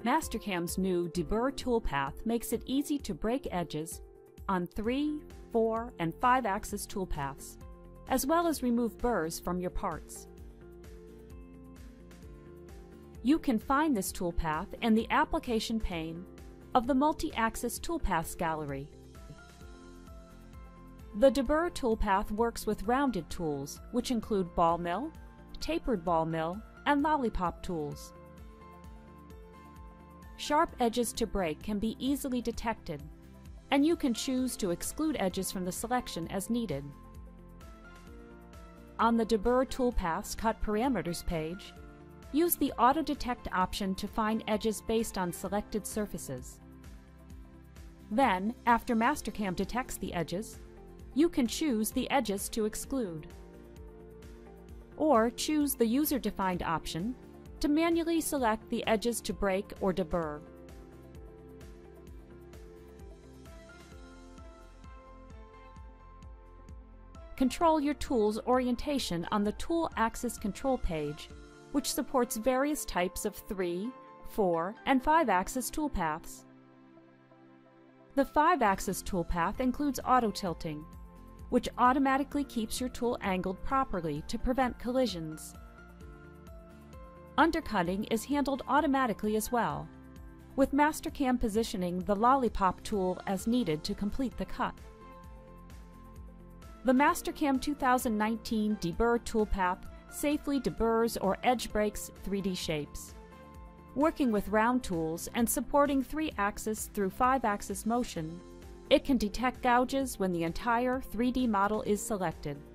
Mastercam's new Deburr toolpath makes it easy to break edges on 3, 4, and 5-axis toolpaths, as well as remove burrs from your parts. You can find this toolpath in the application pane of the Multi-Axis Toolpaths gallery. The Deburr toolpath works with rounded tools, which include ball mill, tapered ball mill, and lollipop tools. Sharp edges to break can be easily detected, and you can choose to exclude edges from the selection as needed. On the Deburr Toolpaths Cut Parameters page, use the Auto Detect option to find edges based on selected surfaces. Then, after Mastercam detects the edges, you can choose the edges to exclude. Or choose the user-defined option to manually select the edges to break or deburr. Control your tool's orientation on the Tool Axis Control page, which supports various types of 3, 4, and 5-axis toolpaths. The 5-axis toolpath includes auto-tilting, which automatically keeps your tool angled properly to prevent collisions. Undercutting is handled automatically as well, with Mastercam positioning the lollipop tool as needed to complete the cut. The Mastercam 2019 Deburr toolpath safely deburrs or edge breaks 3D shapes. Working with round tools and supporting 3-axis through 5-axis motion, it can detect gouges when the entire 3D model is selected.